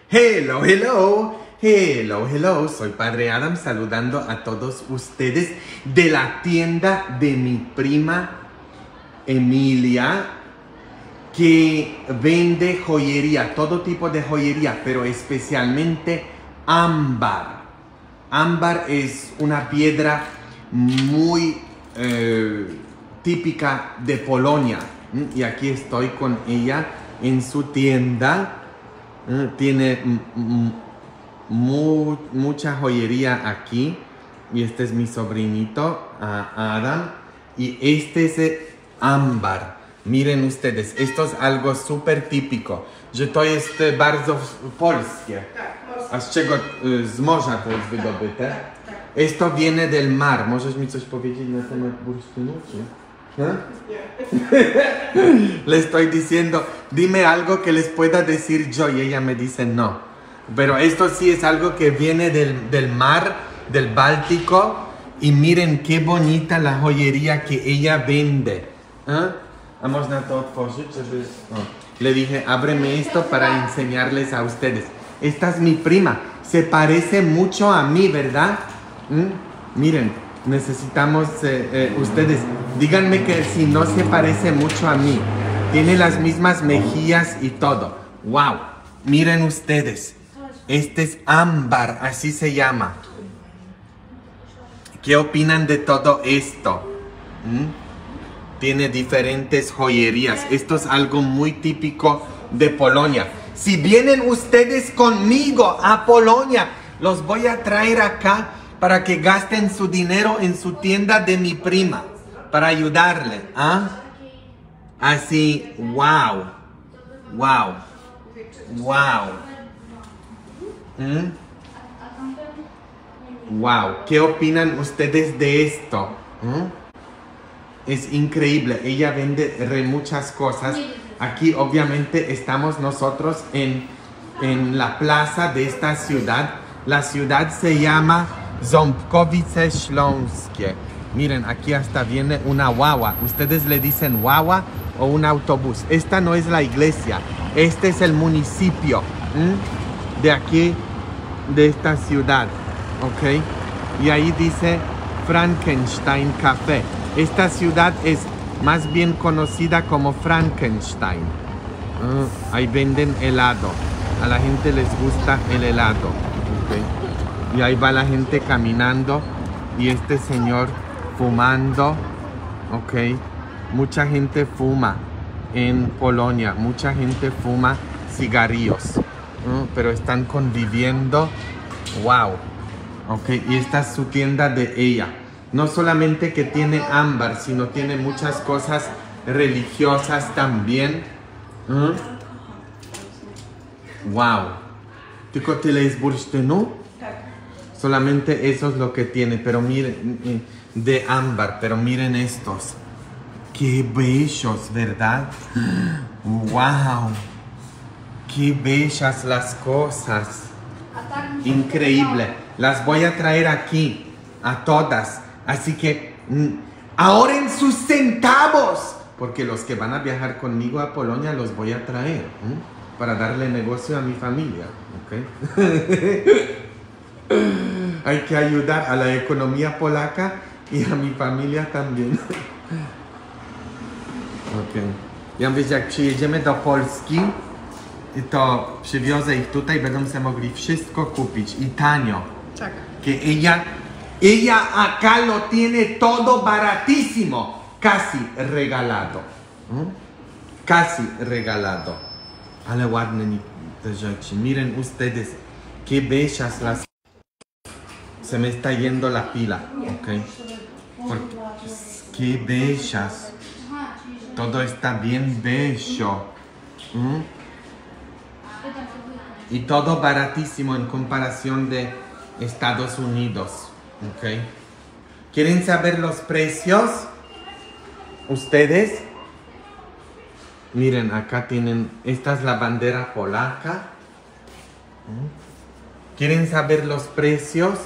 Hello, hello, hello, hello. Soy Padre Adam saludando a todos ustedes de la tienda de mi prima Emilia, que vende joyería, todo tipo de joyería, pero especialmente ámbar. Ámbar es una piedra muy típica de Polonia. Y aquí estoy con ella en su tienda. Tiene mucha joyería aquí. Y este es mi sobrinito, Adam. Y este es el ámbar. Miren ustedes, esto es algo súper típico. Że to jest bardzo polskie. A z czego? Z morza to jest wydobyte. Esto viene del mar. ¿Możesz mi coś powiedzieć na temat bursztynu? Le estoy diciendo, dime algo que les pueda decir yo, y ella me dice no. Pero esto sí es algo que viene del mar, del Báltico. Y miren qué bonita la joyería que ella vende. A można to otworzyć, żeby... Le dije, ábreme esto para enseñarles a ustedes. Esta es mi prima. Se parece mucho a mí, ¿verdad? Miren, necesitamos ustedes. Díganme que si no se parece mucho a mí. Tiene las mismas mejillas y todo. ¡Wow! Miren ustedes. Este es ámbar, así se llama. ¿Qué opinan de todo esto? Tiene diferentes joyerías. Esto es algo muy típico de Polonia. Si vienen ustedes conmigo a Polonia, los voy a traer acá para que gasten su dinero en su tienda de mi prima, para ayudarle. Así, wow, wow, wow. Wow, ¿qué opinan ustedes de esto? Es increíble. Ella vende muchas cosas. Aquí obviamente estamos nosotros en la plaza de esta ciudad. La ciudad se llama Ząbkowice Śląskie. Miren, aquí hasta viene una guagua. Ustedes le dicen guagua o un autobús. Esta no es la iglesia. Este es el municipio de aquí, de esta ciudad. ¿Ok? Y ahí dice Frankenstein Café. Esta ciudad es más bien conocida como Frankenstein. Ahí venden helado. A la gente les gusta el helado. ¿Okay? Y ahí va la gente caminando. Y este señor fumando. ¿Ok? Mucha gente fuma en Polonia. Mucha gente fuma cigarrillos. Pero están conviviendo. ¡Wow! ¿Ok? Y esta es su tienda de ella. No solamente que tiene ámbar, sino tiene muchas cosas religiosas también. Wow. ¿Tylko tyle jest bursztynu? Solamente eso es lo que tiene. Pero miren, de ámbar. Pero miren estos. Qué bellos, ¿verdad? Wow. Qué bellas las cosas. Increíble. Las voy a traer aquí a todas. Así que ahorren sus centavos, porque los que van a viajar conmigo a Polonia los voy a traer para darle negocio a mi familia. ¿Okay? Hay que ayudar a la economía polaca y a mi familia también. Okay. Ja mówię, jak przyjedziemy do Polski, to przywiozę ich tutaj, będą sobie mogli wszystko kupić i tanio. Tak. Que ella acá lo tiene todo baratísimo, casi regalado. Casi regalado. Ale ładne te rzeczy. Miren ustedes, qué bellas las... Se me está yendo la pila, ¿ok? Porque, qué bellas. Todo está bien bello. Y todo baratísimo en comparación de Estados Unidos. Okay. ¿Quieren saber los precios? ¿Ustedes? Miren, acá tienen... Esta es la bandera polaca. ¿Quieren saber los precios?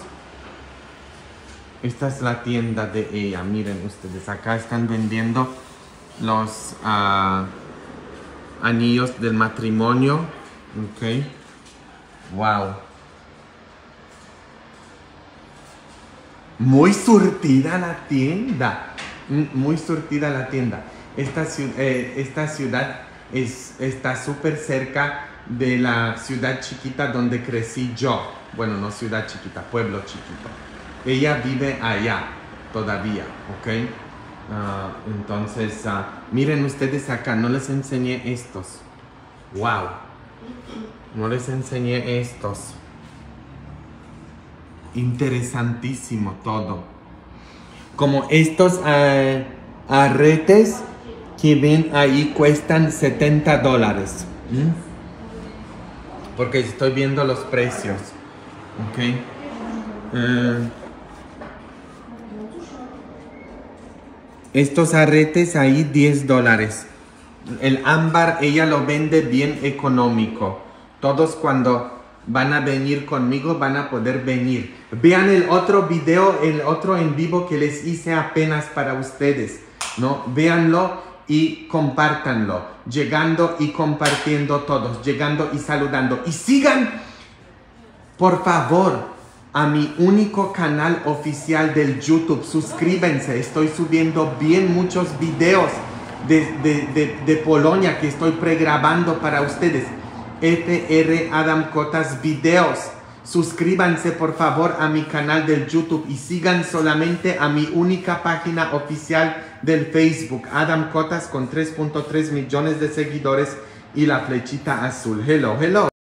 Esta es la tienda de ella. Miren ustedes, acá están vendiendo los anillos del matrimonio. Okay. Wow. Muy surtida la tienda. Muy surtida la tienda. Esta ciudad está súper cerca de la ciudad chiquita donde crecí yo. Bueno, no ciudad chiquita, pueblo chiquito. Ella vive allá todavía, ¿ok? Entonces, miren ustedes acá, no les enseñé estos. ¡Wow! No les enseñé estos. Interesantísimo todo. Como estos aretes que ven ahí cuestan $70. Porque estoy viendo los precios. Ok. Estos aretes ahí $10. El ámbar ella lo vende bien económico. Todos cuando van a venir conmigo van a poder venir. Vean el otro video, el otro en vivo que les hice apenas para ustedes, ¿no? Véanlo y compártanlo. Llegando y compartiendo todos. Llegando y saludando. Y sigan, por favor, a mi único canal oficial del YouTube. Suscríbanse. Estoy subiendo bien muchos videos de Polonia que estoy pregrabando para ustedes. FR Adam Cotas Videos. Suscríbanse por favor a mi canal del YouTube y sigan solamente a mi única página oficial del Facebook, Adam Cotas, con 3.3 millones de seguidores y la flechita azul. Hello, hello.